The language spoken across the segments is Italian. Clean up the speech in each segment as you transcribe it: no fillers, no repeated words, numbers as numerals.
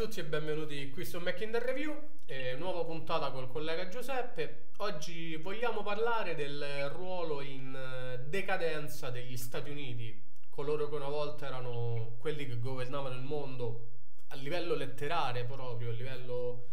tutti e benvenuti qui su Mac in the Review, nuova puntata col collega Giuseppe. Oggi vogliamo parlare del ruolo in decadenza degli Stati Uniti, coloro che una volta erano quelli che governavano il mondo a livello letterario proprio, a livello...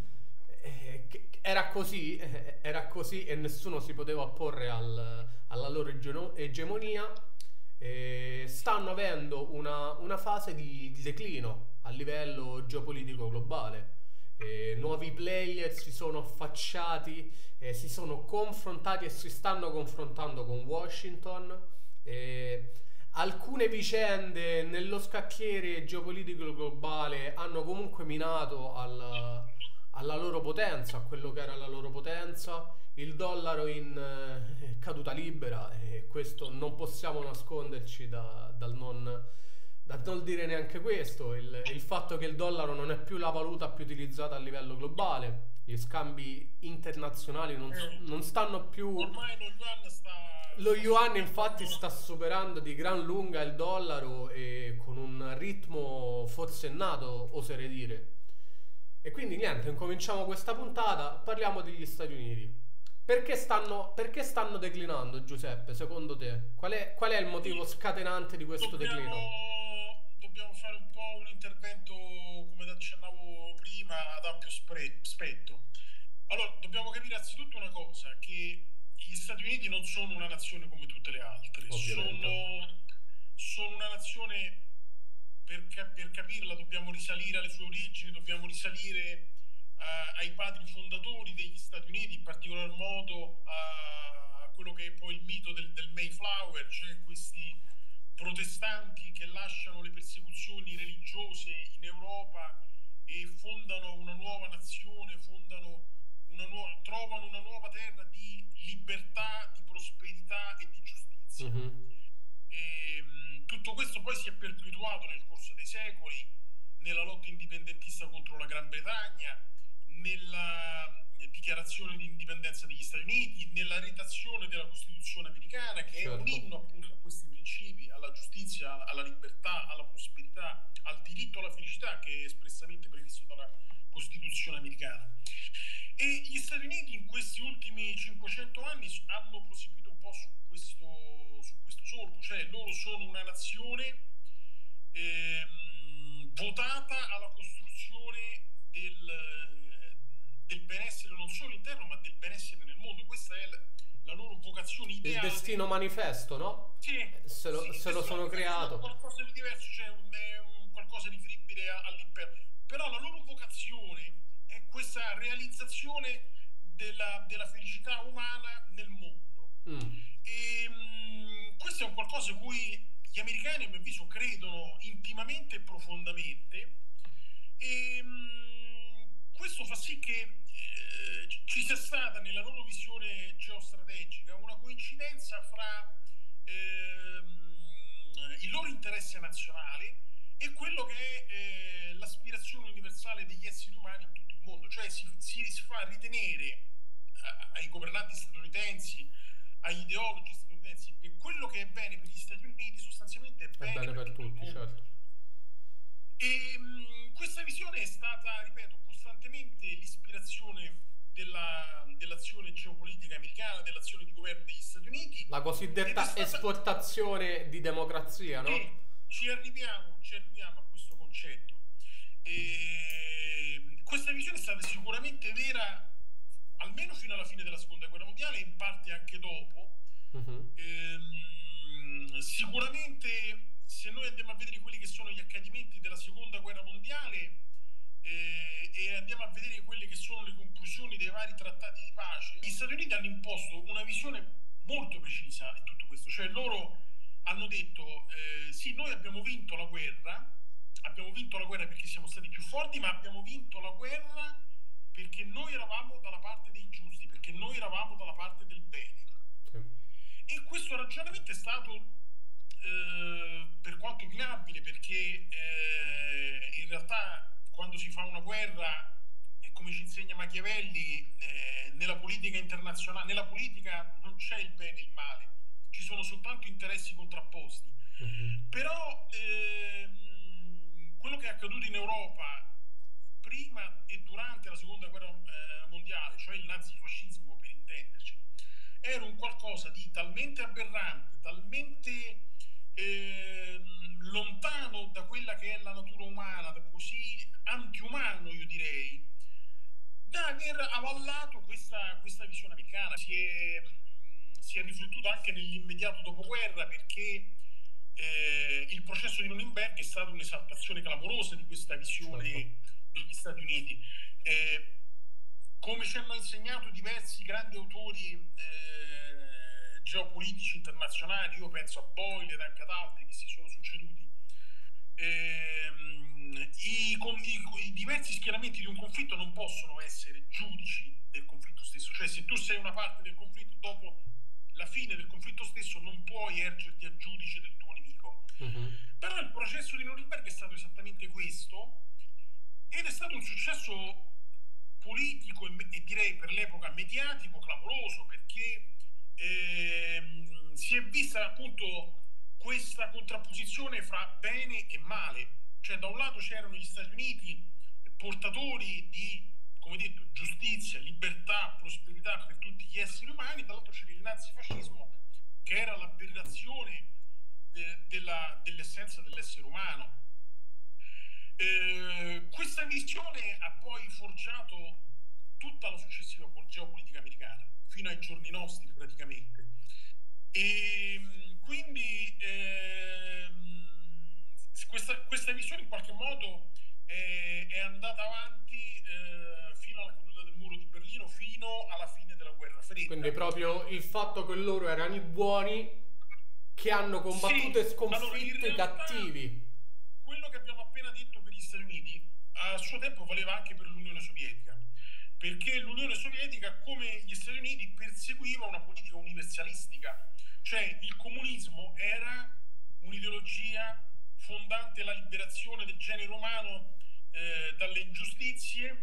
era così e nessuno si poteva opporre alla loro egemonia. Stanno avendo una fase di declino a livello geopolitico globale. Nuovi player si sono affacciati, si sono confrontati e si stanno confrontando con Washington. Alcune vicende nello scacchiere geopolitico globale hanno comunque minato alla loro potenza, a quello che era la loro potenza. Il dollaro in caduta libera, e questo non possiamo nasconderci dal non dire neanche questo. Il fatto che il dollaro non è più la valuta più utilizzata a livello globale, gli scambi internazionali non stanno più. Ormai Lo yuan infatti sta superando di gran lunga il dollaro, e con un ritmo forsennato, oserei dire. E quindi niente, incominciamo questa puntata, parliamo degli Stati Uniti. Perché stanno declinando, Giuseppe, secondo te? Qual è il motivo scatenante di questo declino? Dobbiamo fare un po' un intervento, come ti accennavo prima, ad ampio spettro. Allora, dobbiamo capire anzitutto una cosa, che gli Stati Uniti non sono una nazione come tutte le altre. Sono una nazione, per capirla dobbiamo risalire alle sue origini, dobbiamo risalire ai padri fondatori degli Stati Uniti, in particolar modo a quello che è poi il mito del Mayflower, cioè questi protestanti che lasciano le persecuzioni religiose in Europa e fondano una nuova nazione, trovano una nuova terra di libertà, di prosperità e di giustizia. Tutto questo poi si è perpetuato nel corso dei secoli, nella lotta indipendentista contro la Gran Bretagna, nella dichiarazione di indipendenza degli Stati Uniti, nella redazione della Costituzione americana, che è un inno appunto a questi principi, alla giustizia, alla libertà, alla prosperità, al diritto alla felicità, che è espressamente previsto dalla Costituzione americana. E gli Stati Uniti in questi ultimi 500 anni hanno proseguito un po' su questo solco, cioè loro sono una nazione votata alla costruzione del benessere non solo interno, ma del benessere nel mondo. Questa è la loro vocazione ideale. Il destino manifesto, no? Sì, se lo sono creato. Qualcosa di diverso, cioè qualcosa riferibile all'impero. Però la loro vocazione è questa realizzazione della felicità umana nel mondo. E questo è un qualcosa a cui gli americani, a mio avviso, credono intimamente e profondamente. E questo fa sì che ci sia stata nella loro visione geostrategica una coincidenza fra il loro interesse nazionale e quello che è l'aspirazione universale degli esseri umani in tutto il mondo. Cioè si fa ritenere ai governanti statunitensi, agli ideologi statunitensi, che quello che è bene per gli Stati Uniti sostanzialmente è bene per tutti, certo. E questa visione è stata, ripeto, costantemente l'ispirazione dell'azione geopolitica americana, dell'azione di governo degli Stati Uniti. La cosiddetta esportazione di democrazia, no? Ci arriviamo a questo concetto. E questa visione è stata sicuramente vera almeno fino alla fine della seconda guerra mondiale e in parte anche dopo. Sicuramente, se noi andiamo a vedere quelli che sono gli accadimenti della seconda guerra mondiale e andiamo a vedere quelle che sono le conclusioni dei vari trattati di pace, gli Stati Uniti hanno imposto una visione molto precisa in tutto questo. Cioè loro hanno detto sì, noi abbiamo vinto la guerra perché siamo stati più forti, ma abbiamo vinto la guerra perché noi eravamo dalla parte dei giusti, perché noi eravamo dalla parte del bene. E questo ragionamento è stato per quanto inclinabile, perché in realtà quando si fa una guerra, e come ci insegna Machiavelli, nella politica internazionale, nella politica non c'è il bene e il male, ci sono soltanto interessi contrapposti. Però quello che è accaduto in Europa prima e durante la seconda guerra mondiale, cioè il nazifascismo per intenderci, era un qualcosa di talmente aberrante, talmente lontano da quella che è la natura umana, da così antiumano io direi, da aver avallato questa visione americana. Si è riflettuto anche nell'immediato dopoguerra, perché il processo di Norimberga è stata un'esaltazione clamorosa di questa visione degli Stati Uniti. Come ci hanno insegnato diversi grandi autori geopolitici internazionali, io penso a Boyle ed anche ad altri che si sono succeduti, i diversi schieramenti di un conflitto non possono essere giudici del conflitto stesso. Cioè, se tu sei una parte del conflitto, dopo la fine del conflitto stesso non puoi ergerti a giudice del tuo nemico. Però il processo di Norimberga è stato esattamente questo, ed è stato un successo politico e direi per l'epoca mediatico clamoroso, perché si è vista appunto questa contrapposizione fra bene e male. Cioè, da un lato c'erano gli Stati Uniti, portatori di, come detto, giustizia, libertà, prosperità per tutti gli esseri umani, dall'altro c'era il nazifascismo, che era l'aberrazione dell'essenza dell'essere umano. Questa visione ha poi forgiato tutta la successiva geopolitica americana, fino ai giorni nostri praticamente. E quindi questa visione in qualche modo è andata avanti fino alla caduta del muro di Berlino, fino alla fine della guerra fredda. Quindi proprio il fatto che loro erano i buoni che hanno combattuto e sconfitto i cattivi. Quello che abbiamo appena detto per gli Stati Uniti a suo tempo valeva anche per l'Unione Sovietica, perché l'Unione Sovietica, come gli Stati Uniti, perseguiva una politica universalistica. Cioè, il comunismo era un'ideologia fondante la liberazione del genere umano dalle ingiustizie,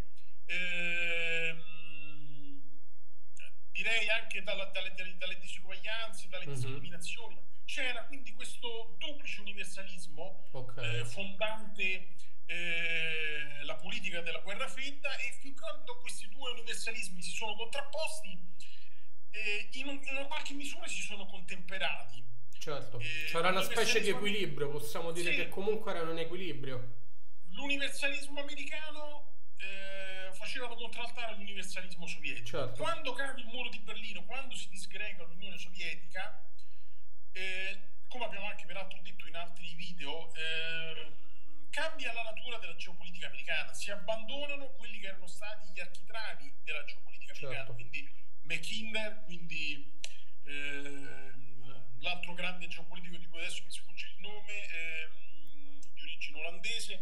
direi anche dalle disuguaglianze, dalle discriminazioni. C'era quindi questo duplice universalismo fondante la politica della guerra fredda, e fin quando questi due universalismi si sono contrapposti, in una qualche misura si sono contemperati. Certo, c'era una specie di equilibrio, possiamo dire che comunque era un equilibrio. L'universalismo americano faceva da contraltare all'universalismo sovietico. Certo. Quando cade il muro di Berlino, quando si disgrega l'Unione Sovietica, come abbiamo anche peraltro detto in altri video, cambia la natura della geopolitica americana. Si abbandonano quelli che erano stati gli architravi della geopolitica americana, quindi Mackinder, quindi l'altro grande geopolitico di cui adesso mi sfugge il nome, di origine olandese,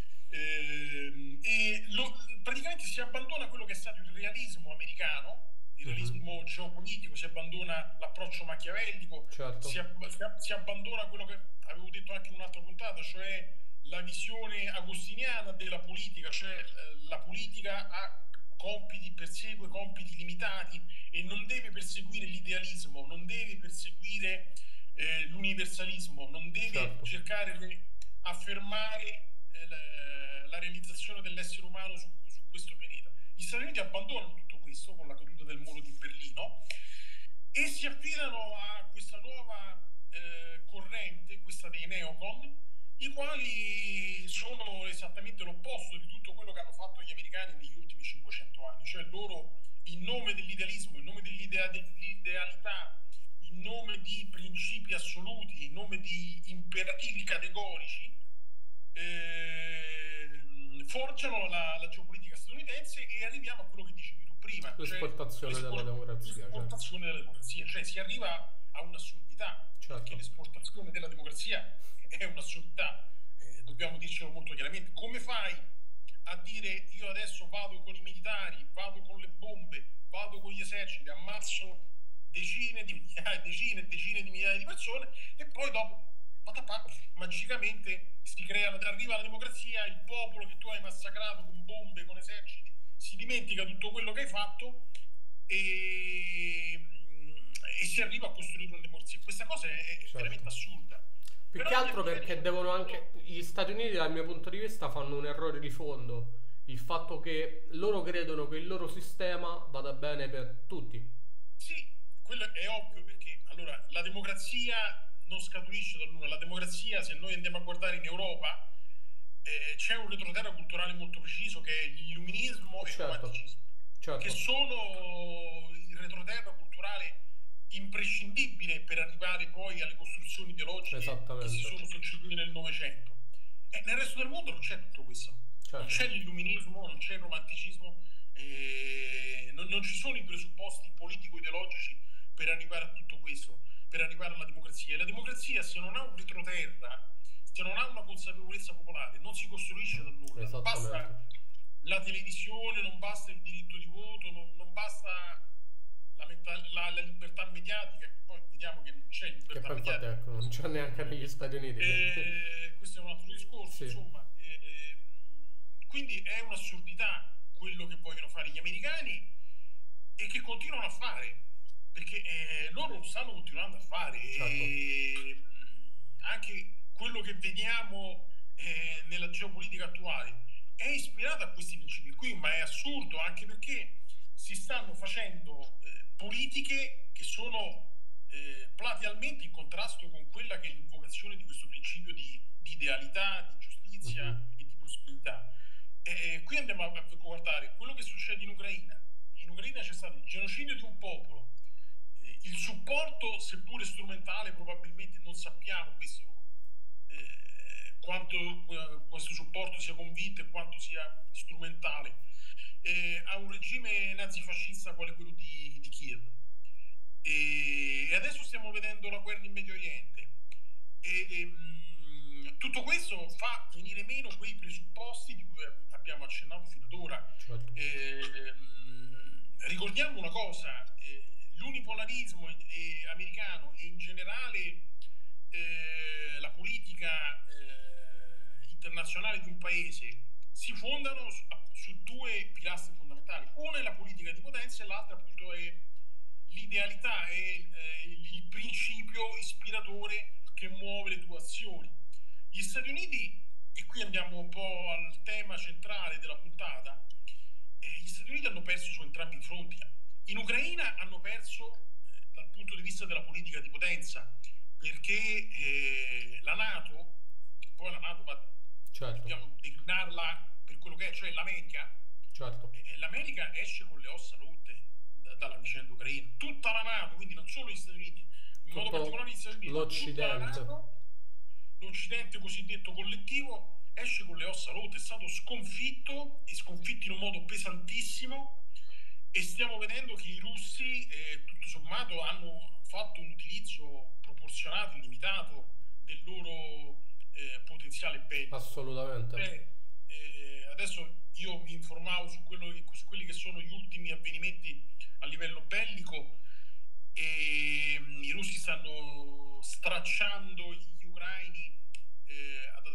praticamente si abbandona quello che è stato il realismo americano, il realismo geopolitico, si abbandona l'approccio machiavellico, si abbandona quello che avevo detto anche in un'altra puntata, cioè la visione agostiniana della politica. Cioè la politica persegue compiti limitati e non deve perseguire l'idealismo, non deve perseguire l'universalismo, non deve cercare di affermare la realizzazione dell'essere umano su questo pianeta. Gli Stati Uniti abbandonano tutto questo con la caduta del muro di Berlino e si affidano a questa nuova corrente, questa dei neocon, i quali sono esattamente l'opposto di tutto quello che hanno fatto gli americani negli ultimi 500 anni. Cioè loro, in nome dell'idealismo, in nome dell'idealità, in nome di principi assoluti, in nome di imperativi categorici, forgiano la geopolitica statunitense, e arriviamo a quello che dicevi tu prima, l'esportazione della democrazia. L'esportazione della democrazia, cioè si arriva a un'assurdità, perché l'esportazione della democrazia è un'assurdità, dobbiamo dircelo molto chiaramente. Come fai a dire: io adesso vado con i militari, vado con le bombe, vado con gli eserciti, ammazzo decine e decine di migliaia di persone, e poi dopo magicamente arriva la democrazia, il popolo che tu hai massacrato con bombe, con eserciti, si dimentica tutto quello che hai fatto e si arriva a costruire una democrazia. Questa cosa è veramente assurda. Più che altro perché devono anche, gli Stati Uniti dal mio punto di vista fanno un errore di fondo, il fatto che loro credono che il loro sistema vada bene per tutti. Sì, quello è ovvio perché allora la democrazia non scaturisce dal nulla. La democrazia, se noi andiamo a guardare in Europa, c'è un retroterra culturale molto preciso che è l'illuminismo e il Certo, romanticismo, che certo, sono il retroterra culturale imprescindibile per arrivare poi alle costruzioni ideologiche che si esattamente, sono succedute nel Novecento. E nel resto del mondo non c'è tutto questo. Non certo, c'è l'illuminismo, non c'è il romanticismo, non ci sono i presupposti politico-ideologici per arrivare a tutto questo, per arrivare alla democrazia. E la democrazia, se non ha un retroterra, se non ha una consapevolezza popolare, non si costruisce da nulla. Non esattamente. basta la televisione, non basta il diritto di voto, non basta la libertà mediatica, che poi vediamo che non c'è Che libertà poi infatti mediatica. ecco, non c'è neanche negli Stati Uniti, quindi Questo è un altro discorso, sì, insomma. Quindi è un'assurdità quello che vogliono fare gli americani e che continuano a fare, perché loro lo stanno continuando a fare. certo. Anche quello che vediamo nella geopolitica attuale è ispirato a questi principi qui, ma è assurdo anche perché si stanno facendo politiche che sono platealmente in contrasto con quella che è l'invocazione di questo principio di idealità, di Mhm. giustizia e di prosperità. Qui andiamo a guardare quello che succede in Ucraina. In Ucraina c'è stato il genocidio di un popolo, il supporto, seppure strumentale, probabilmente non sappiamo quanto questo supporto sia convinto e quanto sia strumentale, a un regime nazifascista quale quello di Kiev. E adesso stiamo vedendo la guerra in Medio Oriente. Tutto questo fa venire meno quei presupposti di cui abbiamo accennato fino ad ora. Certo. Ricordiamo una cosa, l'unipolarismo americano e in generale la politica internazionale di un paese si fondano su due pilastri fondamentali. Una è la politica di potenza e l'altra appunto è l'idealità, è il principio ispiratore che muove le tue azioni. Gli Stati Uniti, e qui andiamo un po' al tema centrale della puntata, gli Stati Uniti hanno perso su entrambi i fronti. In Ucraina hanno perso dal punto di vista della politica di potenza, perché la NATO, che poi la NATO Certo, dobbiamo declinarla per quello che è, cioè l'America, certo. l'America esce con le ossa rotte dalla vicenda ucraina. Tutta la NATO, quindi non solo gli Stati Uniti, in modo particolare gli Tutto Stati Uniti, ma tutta la l'Occidente. NATO, l'Occidente cosiddetto collettivo, esce con le ossa rotte, è stato sconfitto e sconfitto in un modo pesantissimo e stiamo vedendo che i russi, tutto sommato, hanno fatto un utilizzo proporzionato e limitato del loro potenziale bellico. Assolutamente. Adesso io mi informavo su quelli che sono gli ultimi avvenimenti a livello bellico e i russi stanno stracciando gli ucraini ad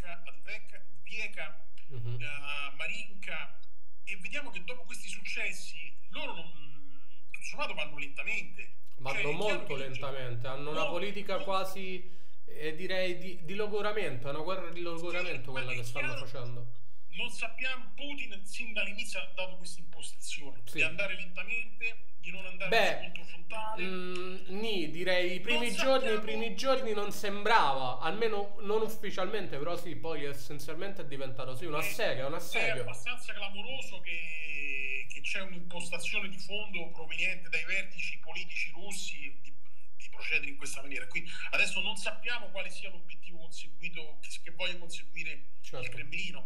Advieka, Mhm. a Marinka, e vediamo che dopo questi successi loro tutto sommato vanno lentamente. Cioè Vanno è chiaro molto che lentamente, hanno una politica quasi, direi, di logoramento, è una guerra di sì, logoramento ma quella è che stanno chiaro, facendo. non sappiamo, Putin sin dall'inizio ha dato questa impostazione di Sì. andare lentamente, di non andare allo Beh, scontro frontale. direi Non i primi sappiamo, giorni non sembrava, almeno non ufficialmente, però sì, poi essenzialmente è diventato sì, un assedio, un è assedio. abbastanza clamoroso che c'è un'impostazione di fondo proveniente dai vertici politici russi di procedere in questa maniera. Qui adesso non sappiamo quale sia l'obiettivo conseguito, che voglia conseguire il Certo. Cremlino.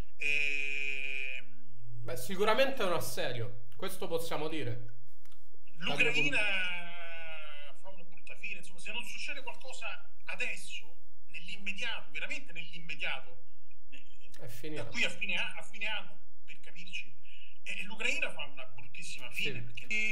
Ehm, Beh, sicuramente è un assedio, questo possiamo dire. Da mio L'Ucraina punto. fa una brutta fine, insomma, se non succede qualcosa adesso, nell'immediato, veramente nell'immediato, È da finita. qui a fine anno, per capirci, l'Ucraina fa una bruttissima fine, Sì.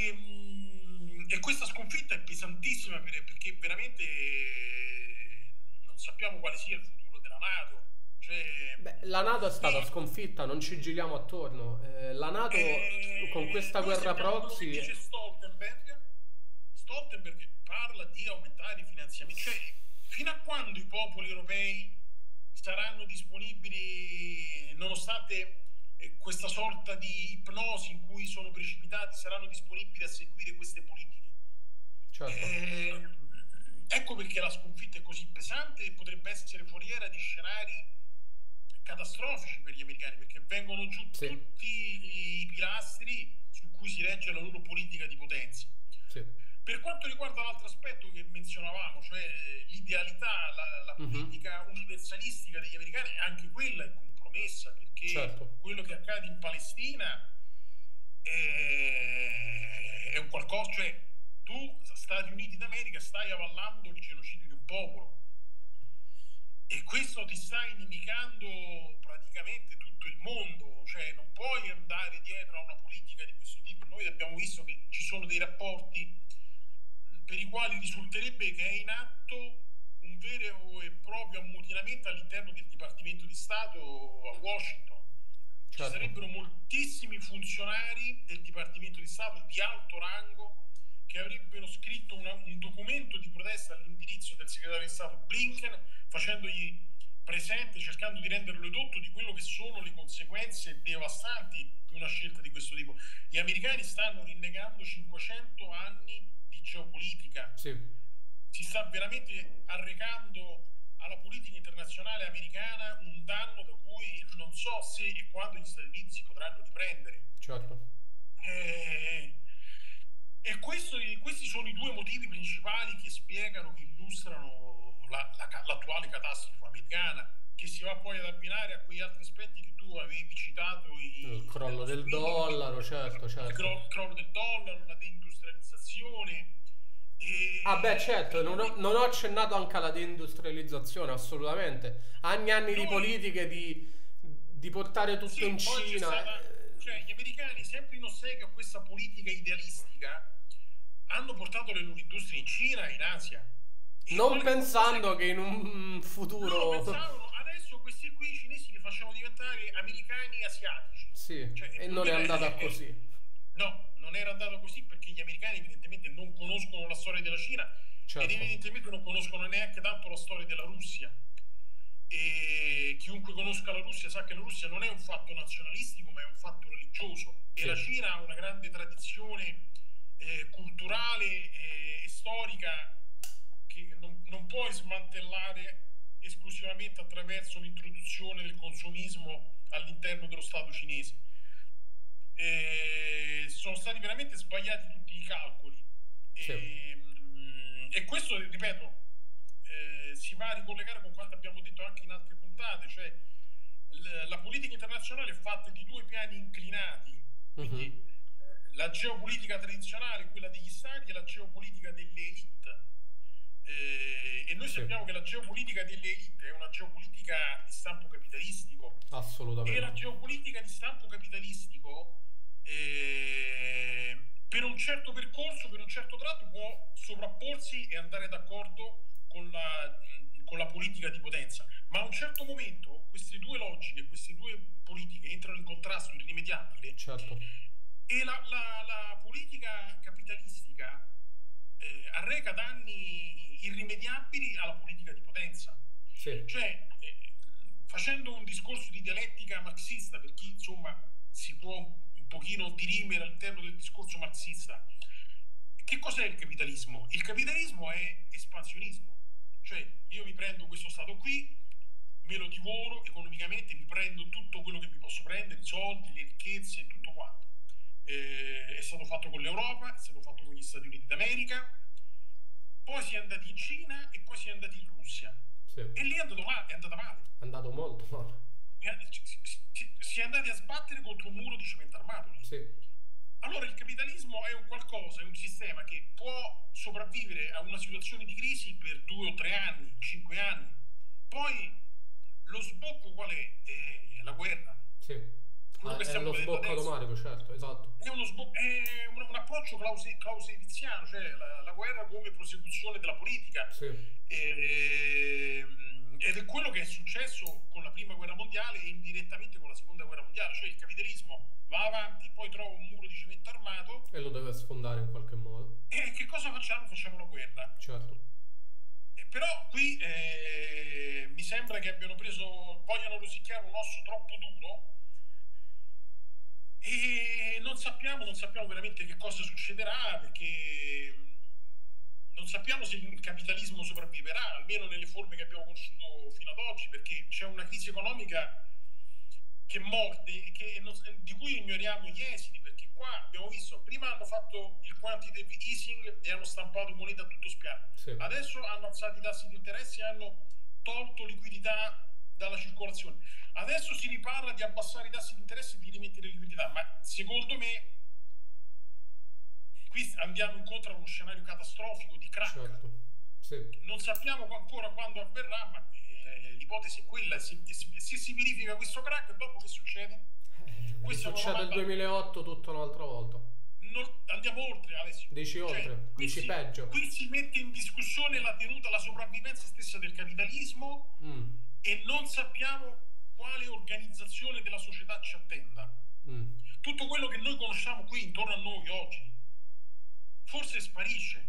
e questa sconfitta è pesantissima perché veramente non sappiamo quale sia il futuro della NATO. Cioè, Beh, la NATO è stata qui sconfitta, non ci giriamo attorno. La NATO con questa noi guerra seguiamo quello che proxy, dice Stoltenberg. Stoltenberg parla di aumentare i finanziamenti, cioè fino a quando i popoli europei saranno disponibili, nonostante questa sorta di ipnosi in cui sono precipitati, saranno disponibili a seguire queste politiche. certo. Ecco perché la sconfitta è così pesante e potrebbe essere foriera di scenari catastrofici per gli americani, perché vengono giù Sì, tutti i pilastri su cui si regge la loro politica di potenza. sì. Per quanto riguarda l'altro aspetto che menzionavamo, cioè l'idealità, la Mhm, politica universalistica degli americani, anche quella è compromessa, perché certo. quello che accade in Palestina è un qualcosa, cioè tu, Stati Uniti d'America, stai avallando il genocidio di un popolo e questo ti sta inimicando praticamente tutto il mondo, cioè non puoi andare dietro a una politica di questo tipo. Noi abbiamo visto che ci sono dei rapporti per i quali risulterebbe che è in atto un vero e proprio ammutinamento all'interno del Dipartimento di Stato a Washington. Ci Certo. sarebbero moltissimi funzionari del Dipartimento di Stato di alto rango che avrebbero scritto un documento di protesta all'indirizzo del segretario di Stato Blinken, facendogli presente, cercando di renderlo edotto di quello che sono le conseguenze devastanti di una scelta di questo tipo. Gli americani stanno rinnegando 500 anni di geopolitica, Sì. si sta veramente arrecando alla politica internazionale americana un danno da cui non so se e quando gli Stati Uniti si potranno riprendere. Certo. Eh, e questi sono i due motivi principali che spiegano, che illustrano l'attuale catastrofe americana, che si va poi ad abbinare a quegli altri aspetti che tu avevi citato Il crollo nello del screening, dollaro, certo, il certo. crollo del dollaro, la deindustrializzazione. Ah beh, certo, Quindi non ho accennato anche alla deindustrializzazione, assolutamente. Anni e anni di noi, politiche di portare tutto sì, in poi c'è Cina. stata, cioè gli americani, sempre in ossequio a questa politica idealistica, hanno portato le loro industrie in Cina e in Asia. E Non qualcosa pensando che che in un loro futuro... pensavano, adesso questi qui i cinesi li facciamo diventare americani asiatici. Sì, Cioè, e non è andata così. no, non era andato così, perché gli americani evidentemente non conoscono la storia della Cina ed Certo, evidentemente non conoscono neanche tanto la storia della Russia. E chiunque conosca la Russia sa che la Russia non è un fatto nazionalistico, ma è un fatto religioso. E sì, la Cina ha una grande tradizione culturale e storica che non puoi smantellare esclusivamente attraverso l'introduzione del consumismo all'interno dello Stato cinese. Sono stati veramente sbagliati tutti i calcoli sì, e questo, ripeto, si va a ricollegare con quanto abbiamo detto anche in altre puntate, cioè la politica internazionale è fatta di due piani inclinati, quindi mhm, la geopolitica tradizionale, quella degli stati, e la geopolitica delle elite. E noi sì, sappiamo che la geopolitica delle elite è una geopolitica di stampo capitalistico, e la assolutamente. geopolitica di stampo capitalistico per un certo percorso, per un certo tratto può sovrapporsi e andare d'accordo con la politica di potenza, ma a un certo momento queste due logiche, queste due politiche entrano in contrasto irrimediabile Certo, e la politica capitalistica arreca danni irrimediabili alla politica di potenza. sì, Cioè, facendo un discorso di dialettica marxista, per chi insomma si può un pochino dirimere all'interno del discorso marxista, che cos'è il capitalismo? Il capitalismo è espansionismo, cioè io mi prendo questo stato qui, me lo divoro economicamente, mi prendo tutto quello che mi posso prendere, i soldi, le ricchezze e tutto quanto. È stato fatto con l'Europa, è stato fatto con gli Stati Uniti d'America, poi si è andati in Cina e poi si è andati in Russia. sì. E lì è andata male. È andato molto male. Si è andati a sbattere contro un muro di cemento armato lì. Sì, Allora il capitalismo è un qualcosa, è un sistema che può sopravvivere a una situazione di crisi per 2 o 3 anni, 5 anni. Poi lo sbocco qual è? La guerra. sì. Quello che È stiamo lo vedendo sbocco adesso automatico, certo, esatto. è un approccio clausewitziano, cioè la guerra come prosecuzione della politica. Sì, Ed è quello che è successo con la prima guerra mondiale e indirettamente con la seconda guerra mondiale, cioè il capitalismo va avanti, poi trova un muro di cemento armato e lo deve sfondare in qualche modo. e che cosa facciamo? Facciamo la guerra. Certo. Però qui mi sembra che vogliano rosicchiare un osso troppo duro E non sappiamo veramente che cosa succederà, perché non sappiamo se il capitalismo sopravviverà, almeno nelle forme che abbiamo conosciuto fino ad oggi, perché c'è una crisi economica che morde, di cui ignoriamo gli esiti, perché qua abbiamo visto, prima hanno fatto il quantitative easing e hanno stampato moneta a tutto spiano, Sì, adesso hanno alzato i tassi di interesse e hanno tolto liquidità dalla circolazione. Adesso si riparla di abbassare i tassi di interesse e di rimettere liquidità, ma secondo me qui andiamo incontro a uno scenario catastrofico di crack. certo. Sì. Non sappiamo ancora quando avverrà, ma l'ipotesi è quella. Se si verifica questo crack, dopo che succede? Questa è una Risuccede il domanda. 2008 tutta un'altra volta. Andiamo oltre, Alessio. Dici Cioè, oltre, dici peggio. qui si mette in discussione la tenuta, la sopravvivenza stessa del capitalismo, Mm, e non sappiamo quale organizzazione della società ci attenda. mm, Tutto quello che noi conosciamo qui intorno a noi oggi forse sparisce,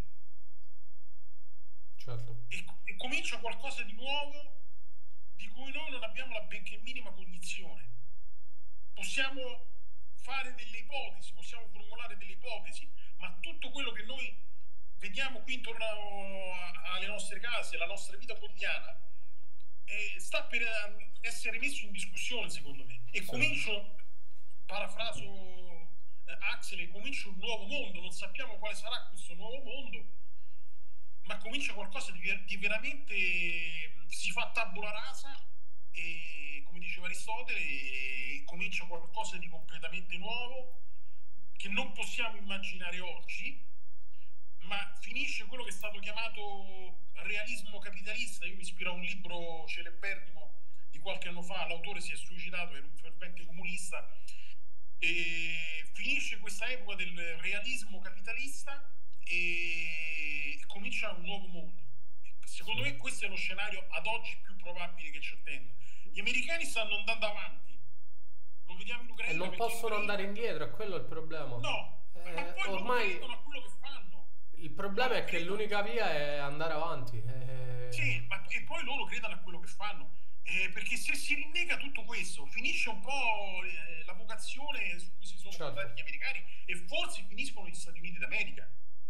certo. e comincia qualcosa di nuovo di cui noi non abbiamo la benché minima cognizione. Possiamo fare delle ipotesi, possiamo formulare delle ipotesi, ma tutto quello che noi vediamo qui intorno alle nostre case, alla nostra vita quotidiana, sta per essere messo in discussione, secondo me. E Sì. parafraso Axel, comincia un nuovo mondo, non sappiamo quale sarà questo nuovo mondo, ma comincia qualcosa di veramente, si fa tabula rasa, e come diceva Aristotele, comincia qualcosa di completamente nuovo che non possiamo immaginare oggi, ma finisce quello che è stato chiamato realismo capitalista. Io mi ispiro a un libro celeberrimo di qualche anno fa, l'autore si è suicidato, era un fervente comunista, e finisce questa epoca del realismo capitalista e comincia un nuovo mondo. Secondo Sì. me questo è lo scenario ad oggi più probabile che ci attenda. Gli americani stanno andando avanti, lo vediamo in E Ucraina, non perché in possono andare Ucraina indietro, è quello il problema. no, ma poi loro Ormai credono a quello che fanno. il problema Loro è che credono, l'unica via è andare avanti. sì, e poi loro credono a quello che fanno. Perché se si rinnega tutto questo, finisce un po' la vocazione su cui si sono fondati Certo. gli americani, e forse finiscono gli Stati Uniti d'America.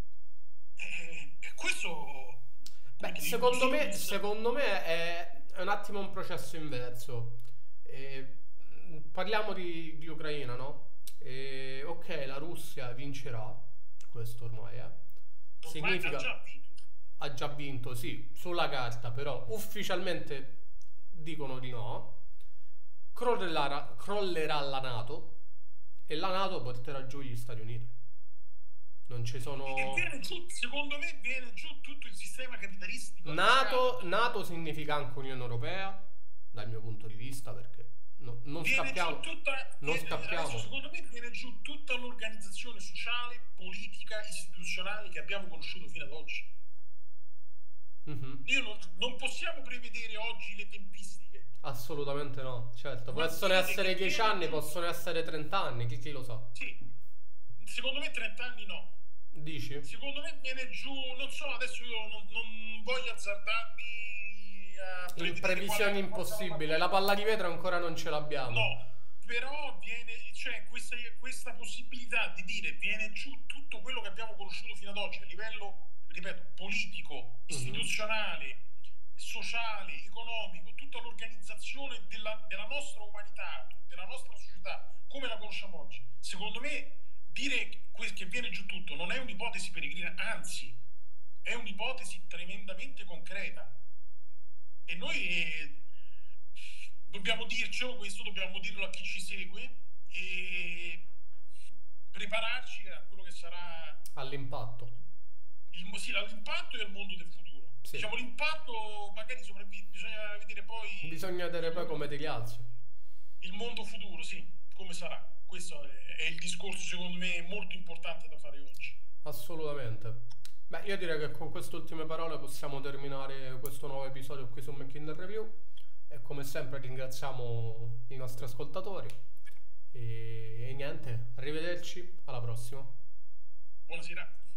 Questo, come Beh, dire, secondo me è un attimo un processo inverso. Eh, Parliamo di Ucraina, no? Ok, la Russia vincerà, questo ormai è. ormai ha Significa, già vinto. ha già vinto, sì, sulla carta, però ufficialmente dicono di no. Crollerà la NATO e la NATO porterà giù gli Stati Uniti. Non ci E sono... viene giù, secondo me, viene giù tutto il sistema capitalistico a NATO, cascata. NATO significa anche Unione Europea, dal mio punto di vista, perché non Viene giù scappiamo. tutta, Non adesso scappiamo. secondo me viene giù tutta l'organizzazione sociale, politica, istituzionale che abbiamo conosciuto fino ad oggi. Mhm. Non possiamo prevedere oggi le tempistiche, Assolutamente no, certo. ma Possono dire essere che 10 viene anni, giù, possono essere 30 anni, chi lo sa. sì, secondo me 30 anni no. Dici? Secondo me viene giù, non so, adesso io non voglio azzardarmi a In prevedere previsioni quale sarà la impossibili, la politica. palla di vetro ancora non ce l'abbiamo. No, però c'è questa possibilità di dire viene giù tutto quello che abbiamo conosciuto fino ad oggi a livello, ripeto, politico, Mhm. istituzionale, sociale, economico, tutta l'organizzazione della nostra umanità, della nostra società, come la conosciamo oggi. Secondo me dire che viene giù tutto non è un'ipotesi peregrina, anzi è un'ipotesi tremendamente concreta. E noi dobbiamo dircelo questo, dobbiamo dirlo a chi ci segue e prepararci a quello che sarà All'impatto. sì, all'impatto e al mondo del futuro. Sì. Diciamo l'impatto magari sopravvive, bisogna vedere poi Bisogna vedere poi come ti rialzi. il mondo futuro, sì, come sarà. Questo è il discorso secondo me molto importante da fare oggi. Assolutamente. Beh, io direi che con queste ultime parole possiamo terminare questo nuovo episodio qui su McKinney Review. E come sempre ringraziamo i nostri ascoltatori. E niente, arrivederci, alla prossima. Buonasera.